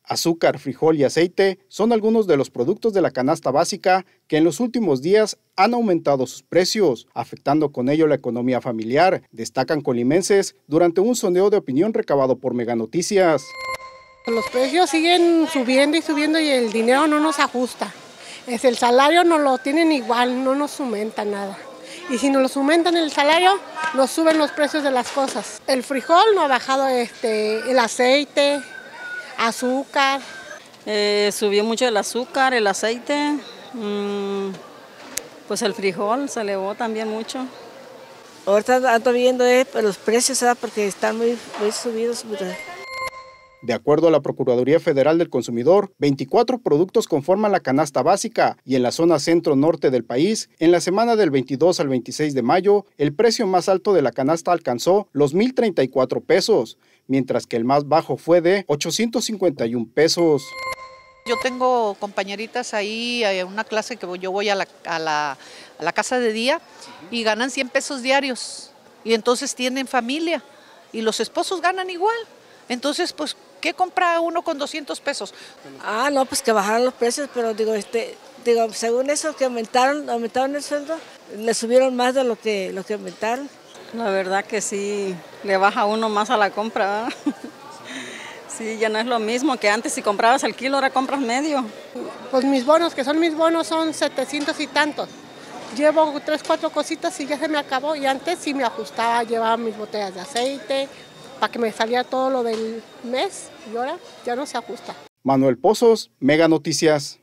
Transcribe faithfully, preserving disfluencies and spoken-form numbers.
Azúcar, frijol y aceite son algunos de los productos de la canasta básica que en los últimos días han aumentado sus precios, afectando con ello la economía familiar, destacan colimenses durante un sondeo de opinión recabado por Mega Noticias. Los precios siguen subiendo y subiendo y el dinero no nos ajusta. Es el salario nos lo tienen igual, no nos aumenta nada. Y si nos aumentan el salario, nos suben los precios de las cosas. El frijol no ha bajado, este, el aceite, azúcar. Eh, subió mucho el azúcar, el aceite, mmm, pues el frijol se elevó también mucho. Ahorita ando viendo eh, los precios, ¿sabes? Porque están muy, muy subidos. De acuerdo a la Procuraduría Federal del Consumidor, veinticuatro productos conforman la canasta básica y en la zona centro-norte del país, en la semana del veintidós al veintiséis de mayo, el precio más alto de la canasta alcanzó los mil treinta y cuatro pesos, mientras que el más bajo fue de ochocientos cincuenta y un pesos. Yo tengo compañeritas ahí, hay una clase que yo voy a la, a, la, a la casa de día y ganan cien pesos diarios y entonces tienen familia y los esposos ganan igual. Entonces, pues, ¿qué compra uno con doscientos pesos? Ah, no, pues que bajaron los precios, pero digo, este, digo, según eso que aumentaron, aumentaron el sueldo, le subieron más de lo que, lo que aumentaron. La verdad que sí, le baja uno más a la compra, ¿verdad? Sí, ya no es lo mismo que antes, si comprabas el kilo, ahora compras medio. Pues mis bonos, que son mis bonos, son setecientos y tantos. Llevo tres, cuatro cositas y ya se me acabó, y antes sí me ajustaba, llevaba mis botellas de aceite, para que me saliera todo lo del mes, y ahora ya no se ajusta. Manuel Pozos, Mega Noticias.